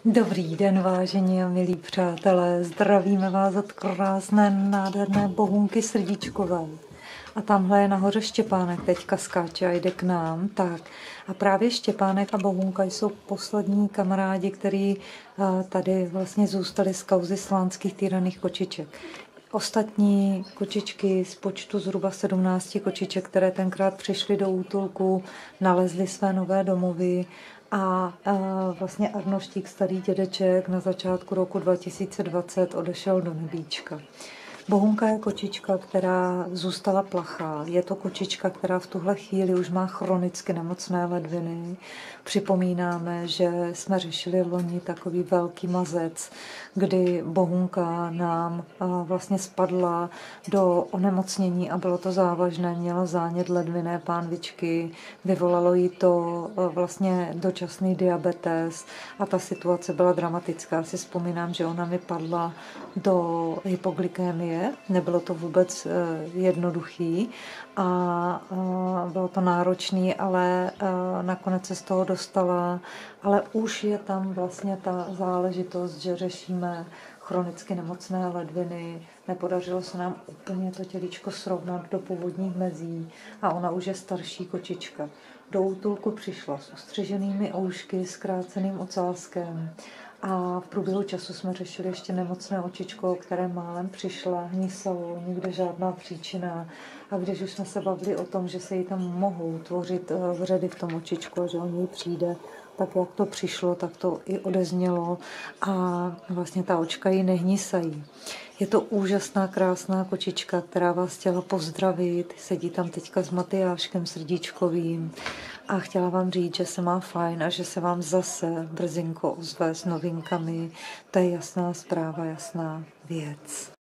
Dobrý den, vážení a milí přátelé, zdravíme vás od krásné, nádherné Bohunky Srdíčkové. A tamhle je nahoře Štěpánek, teďka skáče a jde k nám. Tak. A právě Štěpánek a Bohunka jsou poslední kamarádi, kteří tady vlastně zůstali z kauzy slánských týraných kočiček. Ostatní kočičky z počtu zhruba 17 kočiček, které tenkrát přišly do útulku, nalezly své nové domovy a vlastně Arnoštík, starý dědeček, na začátku roku 2020 odešel do nebíčka. Bohunka je kočička, která zůstala plachá. Je to kočička, která v tuhle chvíli už má chronicky nemocné ledviny. Připomínáme, že jsme řešili loni takový velký mazec, kdy Bohunka nám vlastně spadla do onemocnění a bylo to závažné. Měla zánět ledvinné pánvičky, vyvolalo jí to vlastně dočasný diabetes a ta situace byla dramatická. Si vzpomínám, že ona mi padla do hypoglykémie, nebylo to vůbec jednoduchý a bylo to náročný, ale nakonec se z toho dostala, ale už je tam vlastně ta záležitost, že řešíme chronicky nemocné ledviny, nepodařilo se nám úplně to tělíčko srovnat do původních mezí a ona už je starší kočička. Do útulku přišla s ostřiženými oušky, zkráceným ocáskem a v průběhu času jsme řešili ještě nemocné očičko, které málem přišla, hnisalo, nikde žádná příčina. A když už jsme se bavili o tom, že se jí tam mohou tvořit vředy v tom očičku a že o něj přijde, tak jak to přišlo, tak to i odeznělo a vlastně ta očka jí nehnisají. Je to úžasná, krásná kočička, která vás chtěla pozdravit, sedí tam teďka s Matyáškem Srdíčkovým a chtěla vám říct, že se má fajn a že se vám zase brzinko ozve s novinkami. To je jasná zpráva, jasná věc.